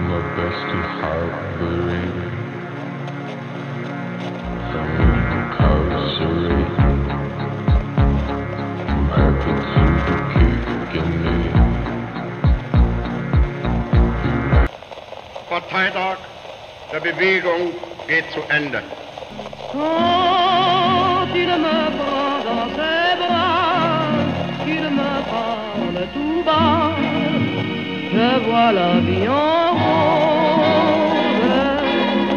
my best to hide the rain. I'm incarcerated. I'm happy to be kicking me. Parteitag der Bewegung geht zu Ende. Quand il me prend dans ses bras, qu'il me parle tout bas, je vois la vie en rose.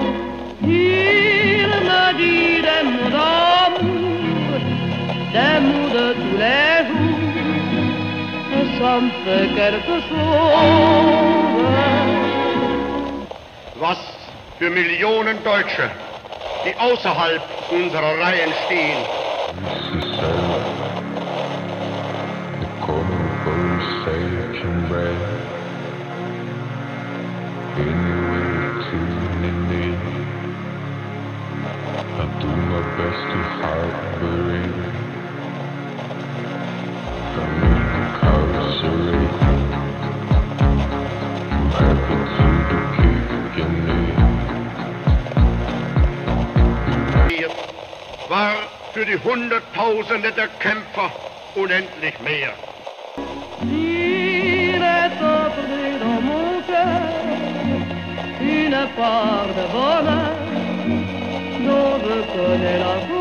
Il me dit des mots d'amour, des mots de tous les jours, et ça me fait quelque chose. Was für Millionen Deutsche, die außerhalb unserer Reihen stehen. This is sad. The common sage and red. Anywhere to me. I do my best to hide the rain. I'm incarcerated. I'm happy to be kicking me. War für die Hunderttausende der Kämpfer unendlich mehr. Il est entré dans mon cœur une part de bonheur dont je connais la